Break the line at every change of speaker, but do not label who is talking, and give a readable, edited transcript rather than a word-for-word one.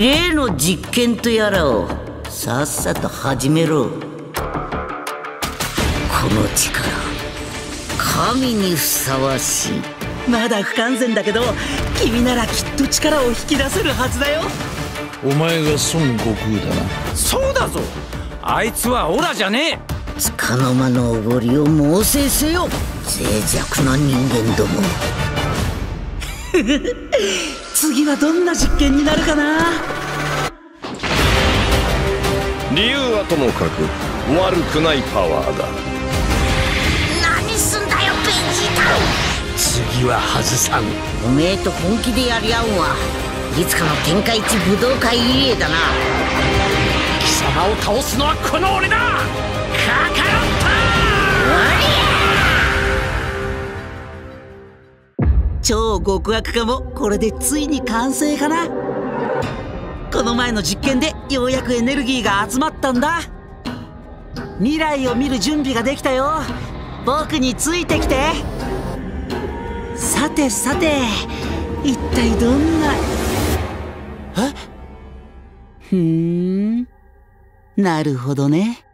例の実験とやらをさっさと始めろ。この力、神にふさわしい。
まだ不完全だけど、君ならきっと力を引き出せるはずだよ。
お前が孫悟空だな。
そうだぞ、あいつはオラじゃねえ。
束の間のおごりを猛省せよ、脆弱な人間ども。
次はどんな実験になるかな。
理由はともかく悪くないパワーだ。
何すんだよベジータ。
次は外さん。
おめえと本気でやり合うわ。いつかの天下一武道会入江だな。
貴様を倒すのはこの俺だ。カカロット。
超極悪化もこれでついに完成かな。この前の実験でようやくエネルギーが集まったんだ。未来を見る準備ができたよ。僕についてきて。さてさて、一体どんな。なるほどね。